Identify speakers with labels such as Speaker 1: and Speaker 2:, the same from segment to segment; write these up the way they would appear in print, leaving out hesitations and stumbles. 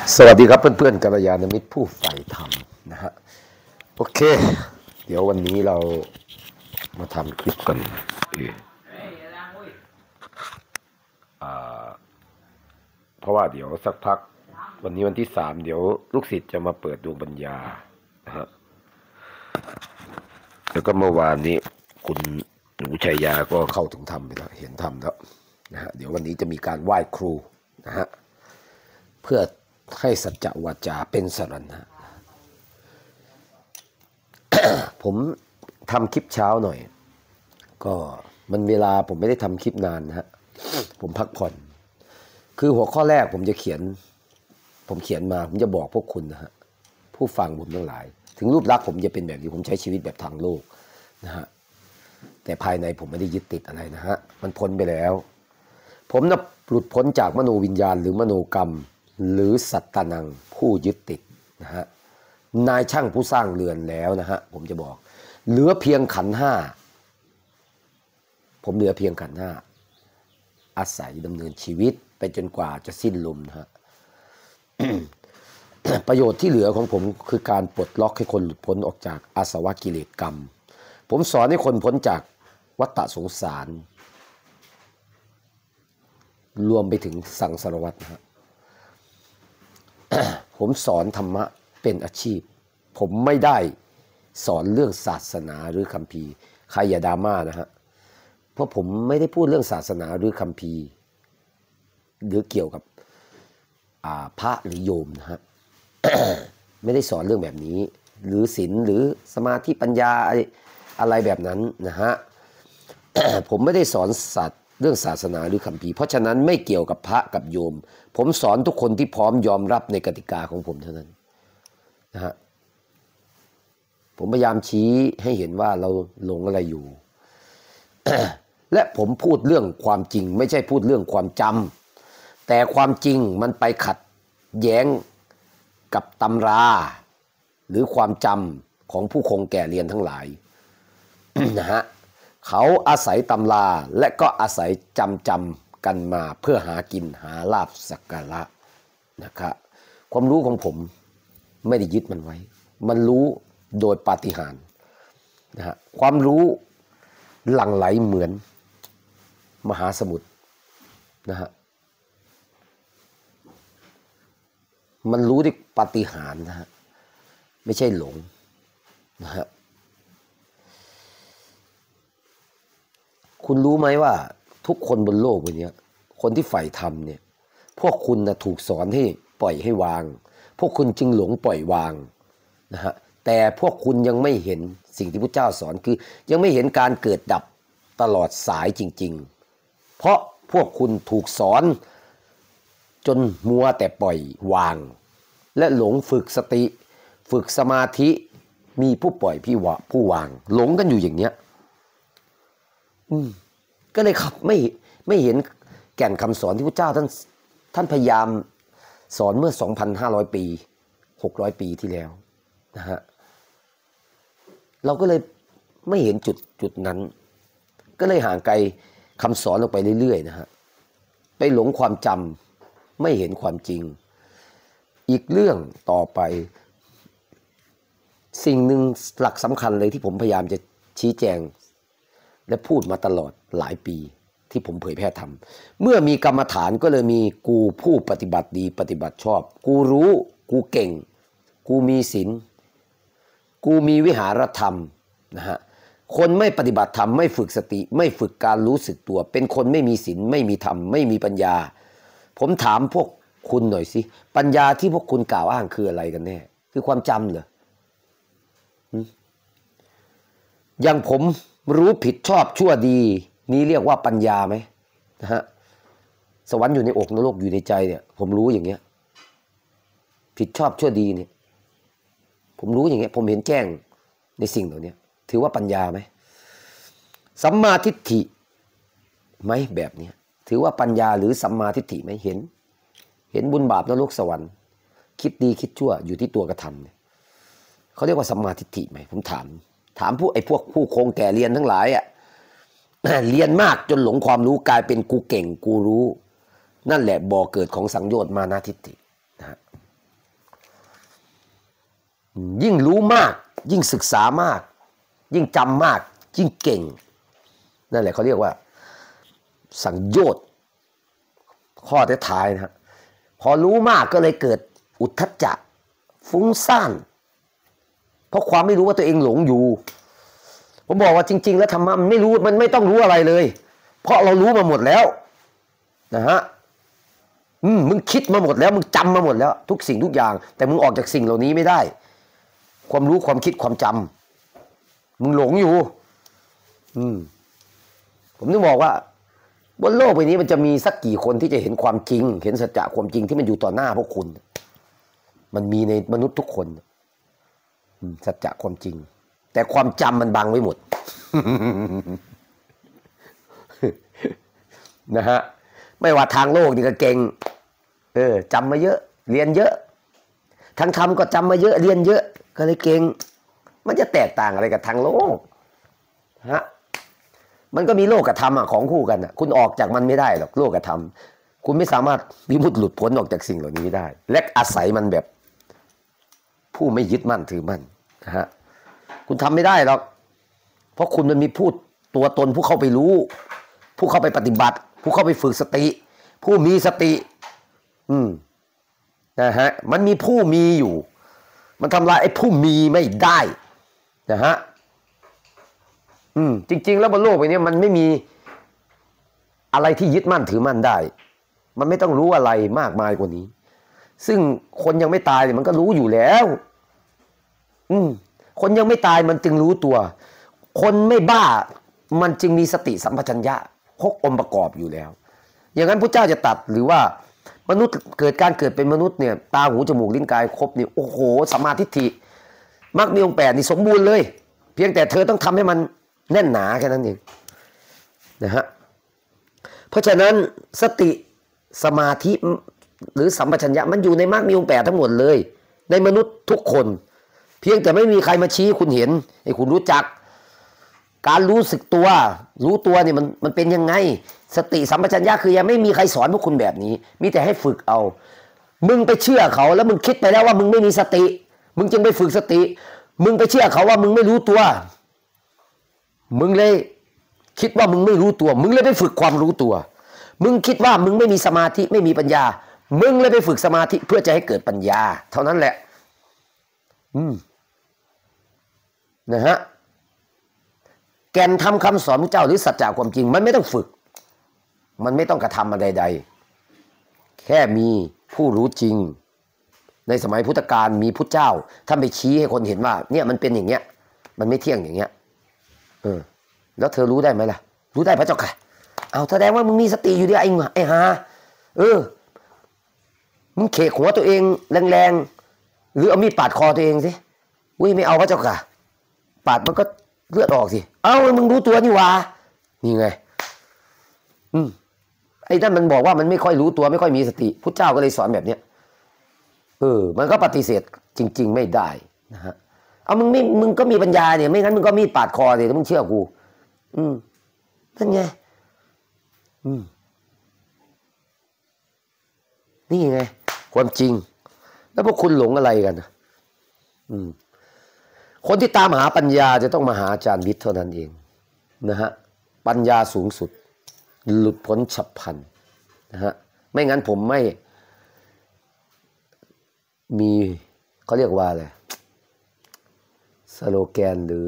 Speaker 1: สวัสดีครับเพื่อนๆกัลยาณมิตรผู้ใฝ่ธรรมนะฮะโอเคเดี๋ยววันนี้เรามาทำคลิปกันเพราะว่าเดี๋ยวสักพักวันนี้วันที่3เดี๋ยวลูกศิษย์จะมาเปิดดวงปัญญานะฮะแล้วก็เมื่อวานนี้คุณหนูชัยยาก็เข้าถึงธรรมไปแล้วเห็นธรรมแล้วนะฮะเดี๋ยววันนี้จะมีการไหว้ครูนะฮะเพื่อให้สัจจวาจาเป็นสรณะ ผมทำคลิปเช้าหน่อยก็มันเวลาผมไม่ได้ทำคลิปนานนะฮะผมพักผ่อนคือหัวข้อแรกผมเขียนมาผมจะบอกพวกคุณนะฮะผู้ฟังผมทั้งหลายถึงรูปลักษณ์ผมจะเป็นแบบนี้ผมใช้ชีวิตแบบทางโลกนะฮะแต่ภายในผมไม่ได้ยึดติดอะไรนะฮะมันพ้นไปแล้วผมน่ะหลุดพ้นจากมโนวิญญาณหรือมโนกรรมหรือสัตตนังผู้ยึดติดนะฮะนายช่างผู้สร้างเรือนแล้วนะฮะผมจะบอกเหลือเพียงขันธ์ห้าผมเหลือเพียงขันธ์ห้าอาศัยดำเนินชีวิตไปจนกว่าจะสิ้นลมนะฮะ ประโยชน์ที่เหลือของผมคือการปลดล็อกให้คนหลุดพ้นออกจากอาสวะกิเลสกรรมผมสอนให้คนพ้นจากวัฏฏะสงสารรวมไปถึงสังสารวัฏนะฮะ ผมสอนธรรมะเป็นอาชีพผมไม่ได้สอนเรื่องศาสนาหรือคัมภีร์ใครอย่าดราม่านะฮะเพราะผมไม่ได้พูดเรื่องศาสนาหรือคัมภีร์หรือเกี่ยวกับพระหรือโยมนะฮะ ไม่ได้สอนเรื่องแบบนี้หรือศีลหรือสมาธิปัญญาอะไรแบบนั้นนะฮะ ผมไม่ได้สอนเรื่องศาสนาหรือคัมภีร์เพราะฉะนั้นไม่เกี่ยวกับพระกับโยมผมสอนทุกคนที่พร้อมยอมรับในกติกาของผมเท่านั้นนะฮะผมพยายามชี้ให้เห็นว่าเราหลงอะไรอยู่ และผมพูดเรื่องความจริงไม่ใช่พูดเรื่องความจำแต่ความจริงมันไปขัดแย้งกับตำราหรือความจำของผู้คงแก่เรียนทั้งหลาย นะฮะเขาอาศัยตำราและก็อาศัยจำกันมาเพื่อหากินหาลาภสักการะนะครับความรู้ของผมไม่ได้ยึดมันไว้มันรู้โดยปาฏิหาริย์นะฮะความรู้หลั่งไหลเหมือนมหาสมุทรนะฮะมันรู้ด้วยปาฏิหาริย์นะฮะไม่ใช่หลงนะฮะคุณรู้ไหมว่าทุกคนบนโลกใบนี้คนที่ใฝ่ธรรมเนี่ยพวกคุณนะถูกสอนให้ปล่อยให้วางพวกคุณจึงหลงปล่อยวางนะฮะแต่พวกคุณยังไม่เห็นสิ่งที่พระเจ้าสอนคือยังไม่เห็นการเกิดดับตลอดสายจริงๆเพราะพวกคุณถูกสอนจนมัวแต่ปล่อยวางและหลงฝึกสติฝึกสมาธิมีผู้ปล่อยผู้วางหลงกันอยู่อย่างเนี้ยก็เลยครับไม่เห็นแก่นคำสอนที่พระเจ้าท่านพยายามสอนเมื่อ 2,500 ปี600 ปีที่แล้วนะฮะเราก็เลยไม่เห็นจุดนั้นก็เลยห่างไกลคำสอนออกไปเรื่อยๆนะฮะไปหลงความจำไม่เห็นความจริงอีกเรื่องต่อไปสิ่งหนึ่งหลักสำคัญเลยที่ผมพยายามจะชี้แจงและพูดมาตลอดหลายปีที่ผมเผยแพร่ธรรมเมื่อมีกรรมฐานก็เลยมีกูผู้ปฏิบัติดีปฏิบัติชอบกูรู้กูเก่งกูมีศีลกูมีวิหารธรรมนะฮะคนไม่ปฏิบัติธรรมไม่ฝึกสติไม่ฝึกการรู้สึกตัวเป็นคนไม่มีศีลไม่มีธรรมไม่มีปัญญาผมถามพวกคุณหน่อยสิปัญญาที่พวกคุณกล่าวอ้างคืออะไรกันแน่คือความจำเหรออย่างผมรู้ผิดชอบชั่วดีนี้เรียกว่าปัญญาไหมนะฮะสวรรค์อยู่ในอกนรกอยู่ในใจเนี่ยผมรู้อย่างเงี้ยผิดชอบชั่วดีเนี่ยผมรู้อย่างเงี้ยผมเห็นแจ้งในสิ่งเหล่านี้ถือว่าปัญญาไหมสัมมาทิฏฐิไหมแบบนี้ถือว่าปัญญาหรือสัมมาทิฏฐิไหมเห็นบุญบาปนรกสวรรค์คิดดีคิดชั่วอยู่ที่ตัวกระทำเนี่ยเขาเรียกว่าสัมมาทิฏฐิไหมผมถามพวกผู้คงแก่เรียนทั้งหลายอ่ะ เรียนมากจนหลงความรู้กลายเป็นกูเก่งกูรู้นั่นแหละบ่อเกิดของสังโยชน์มานะทิฏฐินะฮะยิ่งรู้มากยิ่งศึกษามากยิ่งจำมากยิ่งเก่งนั่นแหละเขาเรียกว่าสังโยชน์ข้อท้ายนะฮะพอรู้มากก็เลยเกิดอุทธัจจะฟุ้งซ่านเพราะความไม่รู้ว่าตัวเองหลงอยู่ผมบอกว่าจริงๆแล้วธรรมะมันไม่รู้มันไม่ต้องรู้อะไรเลยเพราะเรารู้มาหมดแล้วนะฮะมึงคิดมาหมดแล้วมึงจำมาหมดแล้วทุกสิ่งทุกอย่างแต่มึงออกจากสิ่งเหล่านี้ไม่ได้ความรู้ความคิดความจำมึงหลงอยู่ผมนึกบอกว่าบนโลกใบนี้มันจะมีสักกี่คนที่จะเห็นความจริงเห็นสัจจะความจริงที่มันอยู่ต่อหน้าพวกคุณมันมีในมนุษย์ทุกคนสัจจะความจริงแต่ความจำมันบังไว้หมด นะฮะไม่ว่าทางโลกนี่ก็เก่งจำมาเยอะเรียนเยอะทางธรรมก็จำมาเยอะเรียนเยอะก็เลยเก่งมันจะแตกต่างอะไรกับทางโลกฮะมันก็มีโลกกับธรรมของคู่กันคุณออกจากมันไม่ได้หรอกโลกกับธรรมคุณไม่สามารถวิมุตติหลุดพ้นออกจากสิ่งเหล่านี้ได้และอาศัยมันแบบผู้ไม่ยึดมั่นถือมั่นนะฮะคุณทำไม่ได้หรอกเพราะคุณมันมีผู้ตัวตนผู้เข้าไปรู้ผู้เข้าไปปฏิบัติผู้เข้าไปฝึกสติผู้มีสตินะฮะมันมีผู้มีอยู่มันทำลายไอ้ผู้มีไม่ได้นะฮะจริงๆแล้วบนโลกใบนี้มันไม่มีอะไรที่ยึดมั่นถือมั่นได้มันไม่ต้องรู้อะไรมากมายกว่านี้ซึ่งคนยังไม่ตายเนี่ยมันก็รู้อยู่แล้วคนยังไม่ตายมันจึงรู้ตัวคนไม่บ้ามันจึงมีสติสัมปชัญญะครบองค์ประกอบอยู่แล้วอย่างนั้นพระเจ้าจะตัดหรือว่ามนุษย์เกิดเป็นมนุษย์เนี่ยตาหูจมูกลิ้นกายครบนี่โอ้โหสัมมาทิฏฐิมรรคมีองค์8นี่สมบูรณ์เลยเพียงแต่เธอต้องทำให้มันแน่นหนาแค่นั้นเองนะฮะเพราะฉะนั้นสติสมาธิหรือสัมปชัญญะมันอยู่ในมรรคมีองค์8ทั้งหมดเลยในมนุษย์ทุกคนเพียงแต่ไม่มีใครมาชี้คุณเห็นให้คุณรู้จักการรู้สึกตัวรู้ตัวนี่มันเป็นยังไงสติสัมปชัญญะคือยังไม่มีใครสอนพวกคุณแบบนี้มีแต่ให้ฝึกเอามึงไปเชื่อเขาแล้วมึงคิดไปแล้วว่ามึงไม่มีสติมึงจึงไปฝึกสติมึงไปเชื่อเขาว่ามึงไม่รู้ตัวมึงเลยคิดว่ามึงไม่รู้ตัวมึงเลยไปฝึกความรู้ตัวมึงคิดว่ามึงไม่มีสมาธิไม่มีปัญญามึงเลยไปฝึกสมาธิเพื่อจะให้เกิดปัญญาเท่านั้นแหละนะฮะแก่นทำคำสอนพระเจ้าหรือสัจจะความจริงมันไม่ต้องฝึกมันไม่ต้องกระทำอะไรใดแค่มีผู้รู้จริงในสมัยพุทธกาลมีพุทธเจ้าท่านไปชี้ให้คนเห็นว่าเนี่ยมันเป็นอย่างเงี้ยมันไม่เที่ยงอย่างเงี้ยแล้วเธอรู้ได้ไหมล่ะรู้ได้พระเจ้าค่ะเอาแสดงว่ามึงมีสติอยู่ดิไอ้หามึงเขกหัวตัวเองแรงๆหรือเอามีดปาดคอตัวเองสิอุ้ยไม่เอาพระเจ้าค่ะปาดมันก็เลือดออกสิเอ้ามึงรู้ตัวนี่หว่านี่ไงไอ้นั่นมันบอกว่ามันไม่ค่อยรู้ตัวไม่ค่อยมีสติพุทธเจ้าก็เลยสอนแบบเนี้ยมันก็ปฏิเสธจริงๆไม่ได้นะฮะเอามึงก็มีปัญญาเนี่ยไม่งั้นมึงก็มีดปาดคอสิถ้ามึงเชื่อกูนั่นไงนี่ไงความจริงแล้วพวกคุณหลงอะไรกันคนที่ตามหาปัญญาจะต้องมาหาอาจารย์วิทย์เท่านั้นเองนะฮะปัญญาสูงสุดหลุดพ้นฉับพลันนะฮะไม่งั้นผมไม่มีเขาเรียกว่าอะไรสโลแกนห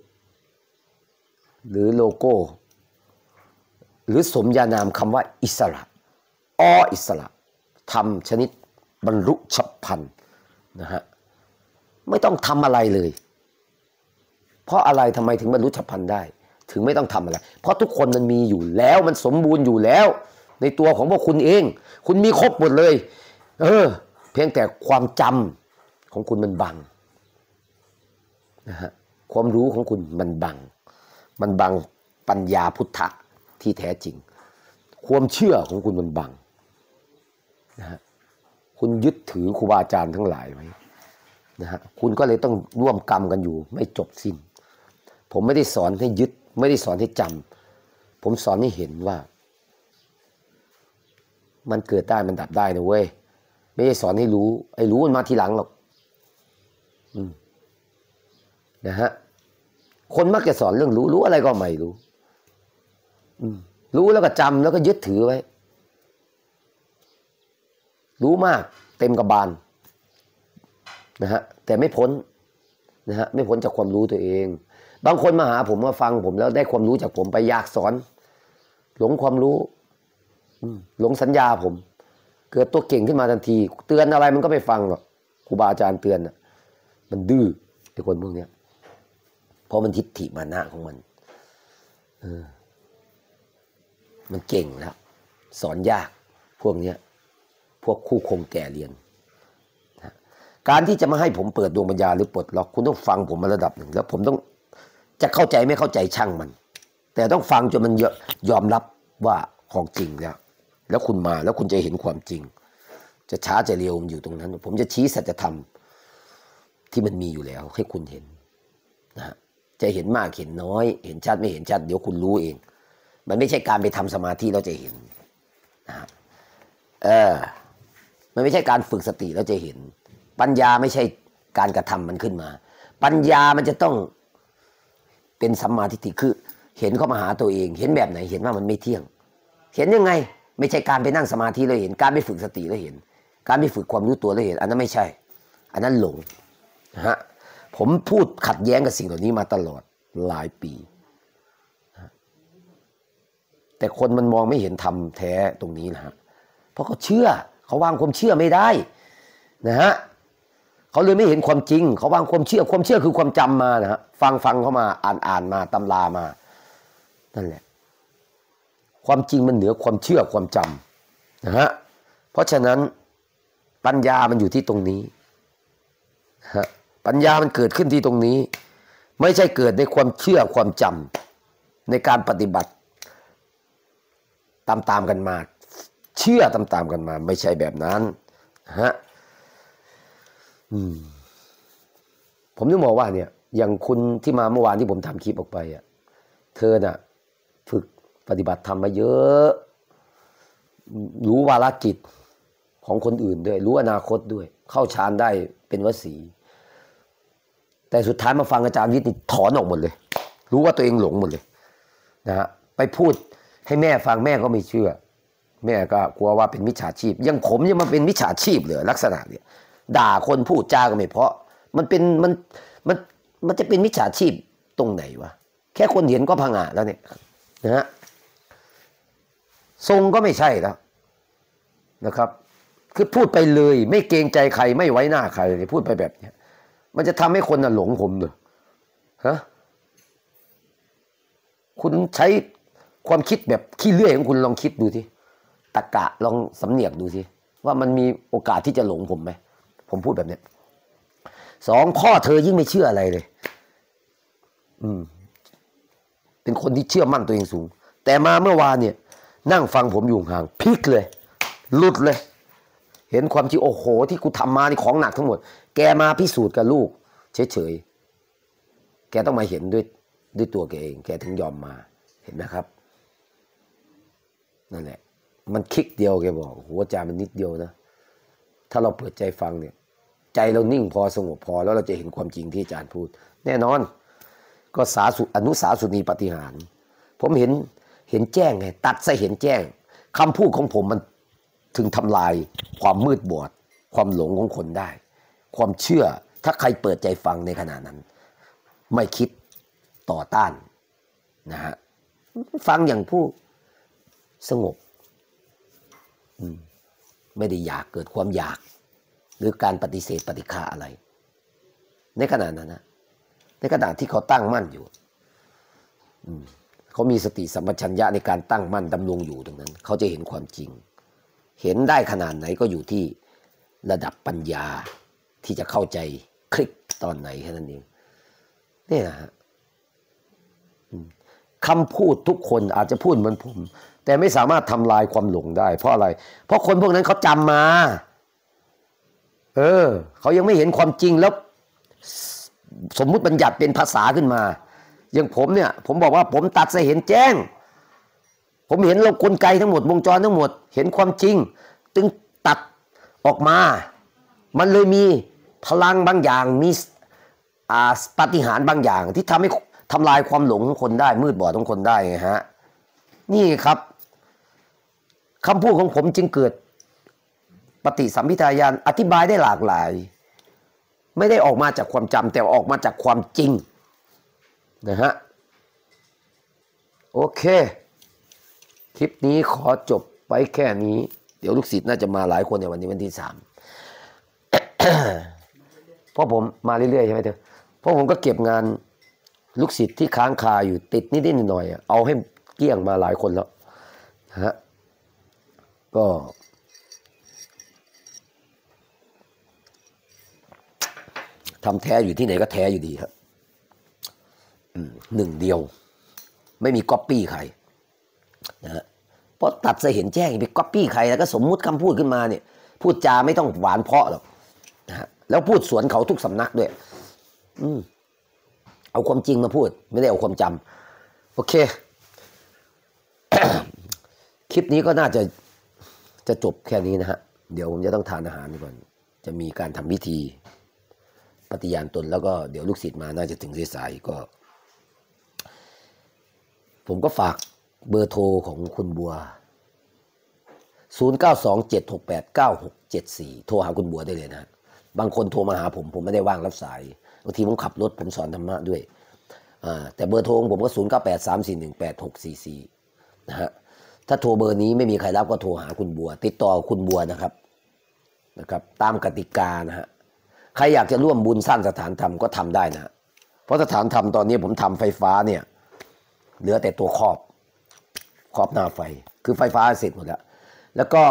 Speaker 1: รือโลโก้หรือสมญานามคำว่าอิสระอิสระทำชนิดบรรลุฉับพลันนะฮะไม่ต้องทำอะไรเลยเพราะอะไรทำไมถึงบรรลุฉับพลันได้ถึงไม่ต้องทำอะไรเพราะทุกคนมันมีอยู่แล้วมันสมบูรณ์อยู่แล้วในตัวของพวกคุณเองคุณมีครบหมดเลยเพียงแต่ความจำของคุณมันบังนะฮะความรู้ของคุณมันบังปัญญาพุทธะที่แท้จริงความเชื่อของคุณมันบังนะฮะคุณยึดถือครูบาอาจารย์ทั้งหลายไว้นะฮะคุณก็เลยต้องร่วมกรรมกันอยู่ไม่จบสิ้นผมไม่ได้สอนให้ยึดไม่ได้สอนให้จำผมสอนให้เห็นว่ามันเกิดได้มันดับได้นะเว้ยไม่ได้สอนให้รู้ไอ้รู้มันมาทีหลังหรอกนะฮะคนมักจะสอนเรื่องรู้อะไรก็ไม่รู้รู้แล้วก็จำแล้วก็ยึดถือไว้รู้มากเต็มกระบาลนะฮะแต่ไม่พ้นนะฮะไม่พ้นจากความรู้ตัวเองบางคนมาหาผมมาฟังผมแล้วได้ความรู้จากผมไปอยากสอนหลงความรู้หลงสัญญาผมเกิดตัวเก่งขึ้นมาทันทีเตือนอะไรมันก็ไม่ฟังหรอกครูบาอาจารย์เตือนมันดื้อไอ้คนพวกนี้เพราะมันทิฏฐิมานะของมันมันเก่งแล้วสอนยากพวกนี้พวกคู่คงแก่เรียนการที่จะมาให้ผมเปิดดวงปัญญาหรือปลดล็อกคุณต้องฟังผมมาระดับหนึ่งแล้วผมต้องจะเข้าใจไม่เข้าใจช่างมันแต่ต้องฟังจนมันยอมรับว่าของจริงแล้วคุณมาแล้วคุณจะเห็นความจริงจะช้าจะเร็วมันอยู่ตรงนั้นผมจะชี้สัจธรรมที่มันมีอยู่แล้วให้คุณเห็นนะจะเห็นมากเห็นน้อยเห็นชัดไม่เห็นชัดเดี๋ยวคุณรู้เองมันไม่ใช่การไปทำสมาธิแล้วจะเห็นนะมันไม่ใช่การฝึกสติแล้วจะเห็นปัญญาไม่ใช่การกระทำมันขึ้นมาปัญญามันจะต้องเป็นสัมมาทิฏฐิคือเห็นเข้ามาหาตัวเองเห็นแบบไหนเห็นว่ามันไม่เที่ยงเห็นยังไงไม่ใช่การไปนั่งสมาธิแล้วเห็นการไปฝึกสติแล้วเห็นการไปฝึกความรู้ตัวแล้วเห็นอันนั้นไม่ใช่อันนั้นหลงนะฮะผมพูดขัดแย้งกับสิ่งเหล่านี้มาตลอดหลายปีแต่คนมันมองไม่เห็นธรรมแท้ตรงนี้นะฮะเพราะเขาเชื่อเขาวางความเชื่อไม่ได้นะฮะเขาเลยไม่เห็นความจริงเขาวางความเชื่อคือความจำมานะฮะฟังเขามาอ่านมาตำรามานั่นแหละความจริงมันเหนือความเชื่อความจำนะฮะเพราะฉะนั้นปัญญามันอยู่ที่ตรงนี้ฮะปัญญามันเกิดขึ้นที่ตรงนี้ไม่ใช่เกิดในความเชื่อความจำในการปฏิบัติตามกันมาเชื่อตามกันมาไม่ใช่แบบนั้นฮะผมนึกบอกว่าเนี่ยอย่างคุณที่มาเมื่อวานที่ผมทำคลิปออกไปเธอน่ะฝึกปฏิบัติธรรมมาเยอะรู้วาระจิตของคนอื่นด้วยรู้อนาคตด้วยเข้าฌานได้เป็นวสีแต่สุดท้ายมาฟังอาจารย์วิทย์นี่ถอนออกหมดเลยรู้ว่าตัวเองหลงหมดเลยนะฮะไปพูดให้แม่ฟังแม่ก็ไม่เชื่อแม่ก็กลัวว่าเป็นมิจฉาชีพยังผมยังมาเป็นมิจฉาชีพเลยลักษณะเนี่ยด่าคนพูดจาก็ไม่เพราะมันจะเป็นมิจฉาชีพตรงไหนวะแค่คนเห็นก็พังอ่ะแล้วเนี่ยนะฮะทรงก็ไม่ใช่แล้วนะครับคือพูดไปเลยไม่เกรงใจใครไม่ไว้หน้าใครพูดไปแบบนี้มันจะทำให้คนหลงผมเลยฮะคุณใช้ความคิดแบบขี้เลื่อยของคุณลองคิดดูสิตรรกะลองสำเนียกดูสิว่ามันมีโอกาสที่จะหลงผมไหมผมพูดแบบนี้พ่อเธอยิ่งไม่เชื่ออะไรเลยเป็นคนที่เชื่อมั่นตัวเองสูงแต่มาเมื่อวานเนี่ยนั่งฟังผมอยู่ห่างพลิกเลยหลุดเลยเห็นความจริงโอ้โหที่กูทำมานี่ของหนักทั้งหมดแกมาพิสูจน์กับลูกเฉยๆแกต้องมาเห็นด้วยตัวแกเองแกถึงยอมมาเห็นไหมครับนั่นแหละมันคลิกเดียวแกบอกหัวใจมันนิดเดียวนะถ้าเราเปิดใจฟังเนี่ยใจเรานิ่งพอสงบพอแล้วเราจะเห็นความจริงที่อาจารย์พูดแน่นอนก็อนุสาสุนีปฏิหารผมเห็นแจ้งไงตัดซะเห็นแจ้งคำพูดของผมมันถึงทำลายความมืดบอดความหลงของคนได้ความเชื่อถ้าใครเปิดใจฟังในขณะนั้นไม่คิดต่อต้านนะฮะฟังอย่างผู้สงบไม่ได้อยากเกิดความอยากหรือการปฏิเสธปฏิฆาอะไรในขณะนั้นนะในขณะที่เขาตั้งมั่นอยู่เขามีสติสัมปชัญญะในการตั้งมั่นดำรงอยู่ตรงนั้นเขาจะเห็นความจริงเห็นได้ขนาดไหนก็อยู่ที่ระดับปัญญาที่จะเข้าใจคลิกตอนไหนแค่นั้นเองนี่นะฮะคำพูดทุกคนอาจจะพูดเหมือนผมแต่ไม่สามารถทำลายความหลงได้เพราะอะไรเพราะคนพวกนั้นเขาจำมาเขายังไม่เห็นความจริงแล้วสมมุติบัญญัติเป็นภาษาขึ้นมาอย่างผมเนี่ยผมบอกว่าผมตัดซะเห็นแจ้งผมเห็นโลกกลไกทั้งหมดวงจรทั้งหมดเห็นความจริงจึงตัดออกมามันเลยมีพลังบางอย่างมีปาฏิหาริย์บางอย่างที่ทำให้ทำลายความหลงของคนได้มืดบอดของคนได้ไงฮะนี่ครับคำพูดของผมจึงเกิดปฏิสัมภิทาญาณอธิบายได้หลากหลายไม่ได้ออกมาจากความจำแต่ออกมาจากความจริงนะฮะโอเคคลิปนี้ขอจบไปแค่นี้เดี๋ยวลูกศิษย์น่าจะมาหลายคนในวันนี้วันที่3 เพราะผมมาเรื่อยๆใช่ไหมเธอเพราะผมก็เก็บงานลูกศิษย์ที่ค้างคาอยู่ติดนิดๆหน่อยๆเอาให้เกลี้ยงมาหลายคนแล้วฮะก็ทำแท้อยู่ที่ไหนก็แท้อยู่ดีครับหนึ่งเดียวไม่มีก๊อปปี้ใครนะฮะเพราะตัดจะเห็นแจ้งไปก๊อปปี้ใครแล้วก็สมมุติคำพูดขึ้นมาเนี่ยพูดจาไม่ต้องหวานเพราะหรอกนะฮะแล้วพูดสวนเขาทุกสำนักด้วยเอาความจริงมาพูดไม่ได้เอาความจำโอเค คลิปนี้ก็น่าจะจบแค่นี้นะฮะเดี๋ยวผมจะต้องทานอาหารก่อนจะมีการทำพิธีปฏิญาณตนแล้วก็เดี๋ยวลูกศิษย์มาน่าจะถึงสายๆก็ผมก็ฝากเบอร์โทรของคุณบัว0927689674โทรหาคุณบัวได้เลยนะบางคนโทรมาหาผมไม่ได้ว่างรับสายบางทีผมขับรถผมสอนธรรมะด้วยแต่เบอร์โทรของผมก็0983418644นะฮะถ้าโทรเบอร์นี้ไม่มีใครรับก็โทรหาคุณบัวติดต่อคุณบัวนะครับตามกติกานะฮะใครอยากจะร่วมบุญสร้างสถานธรรมก็ทำได้นะเพราะสถานธรรมตอนนี้ผมทำไฟฟ้าเนี่ยเหลือแต่ตัวครอบหน้าไฟคือไฟฟ้าเสร็จหมดแล้วก็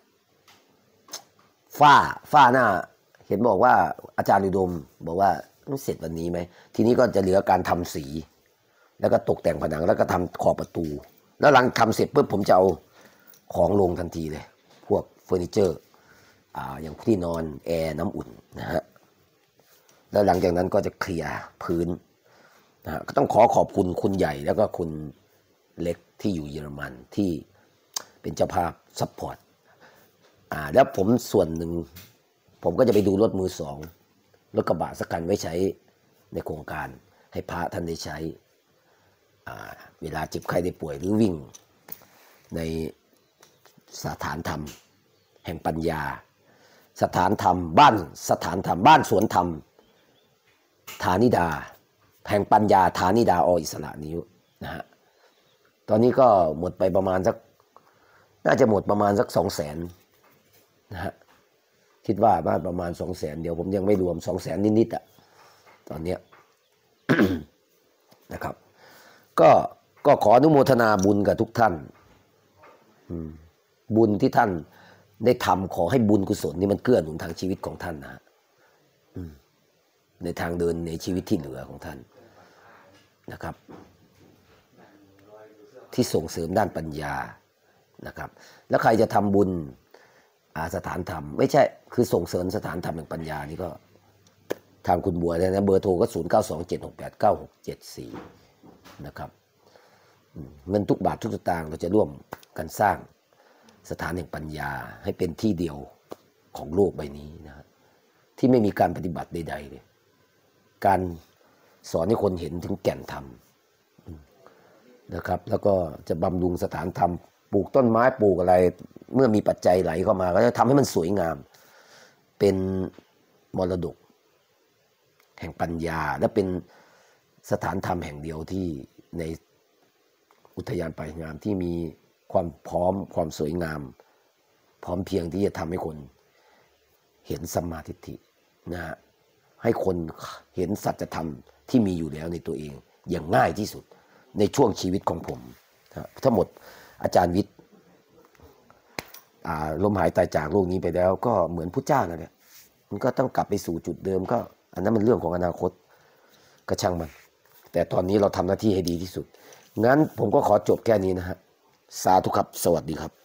Speaker 1: ฝ้าหน้าเห็นบอกว่าอาจารย์อุดมบอกว่าต้องเสร็จวันนี้ไหมทีนี้ก็จะเหลือการทำสีแล้วก็ตกแต่งผนังแล้วก็ทำขอบประตูแล้วหลังทำเสร็จปุ๊บผมจะเอาของลงทันทีเลยพวกเฟอร์นิเจอร์อย่างที่นอนแอร์น้ำอุ่นนะฮะแล้วหลังจากนั้นก็จะเคลียร์พื้นนะฮะก็ต้องขอบคุณคุณใหญ่แล้วก็คุณเล็กที่อยู่เยอรมันที่เป็นเจ้าภาพซัพพอร์ตแล้วผมส่วนหนึ่งผมก็จะไปดูรถมือสองรถกระบะสักคันไว้ใช้ในโครงการให้พระท่านได้ใช้เวลาเจ็บไข้ได้ป่วยหรือวิ่งในสถานธรรมแห่งปัญญาสถานธรรมบ้านสวนธรรมฐานิดาแห่งปัญญาฐานิดาอิสระนิ้วนะฮะตอนนี้ก็หมดไปประมาณสักน่าจะหมดประมาณสัก200,000นะฮะคิดว่าประมาณ200,000เดี๋ยวผมยังไม่รวม200,000นิดๆตอนเนี้ย นะครับก็ขออนุโมทนาบุญกับทุกท่านบุญที่ท่านได้ทำขอให้บุญกุศลนี่มันเกื้อหนุนทางชีวิตของท่านนะในทางเดินในชีวิตที่เหลือของท่านนะครับที่ส่งเสริมด้านปัญญานะครับแล้วใครจะทำบุญสถานธรรมไม่ใช่คือส่งเสริมสถานธรรมแห่งปัญญานี่ก็ทางคุณบัวนะเบอร์โทรก็0927689674นะครับเงินทุกบาททุกสตางค์เราจะร่วมกันสร้างสถานแห่งปัญญาให้เป็นที่เดียวของโลกใบนี้นะที่ไม่มีการปฏิบัติใดๆเลยการสอนให้คนเห็นถึงแก่นธรรมนะครับแล้วก็จะบำรุงสถานธรรมปลูกต้นไม้ปลูกอะไรเมื่อมีปัจจัยไหลเข้ามาก็จะทำให้มันสวยงามเป็นมรดกแห่งปัญญาและเป็นสถานธรรมแห่งเดียวที่ในอุทยานป่าหินงามที่มีความพร้อมความสวยงามพร้อมเพียงที่จะทำให้คนเห็นสัมมาทิฏฐินะฮะให้คนเห็นสัจธรรมที่มีอยู่แล้วในตัวเองอย่างง่ายที่สุดในช่วงชีวิตของผมทั้งหมดอาจารย์วิทย์ล้มหายตายจากโลกนี้ไปแล้วก็เหมือนพุทธเจ้านั่นแหละมันก็ต้องกลับไปสู่จุดเดิมก็อันนั้นมันเรื่องของอนาคตก็ช่างมันแต่ตอนนี้เราทำหน้าที่ให้ดีที่สุดงั้นผมก็ขอจบแค่นี้นะฮะสาธุครับสวัสดีครับ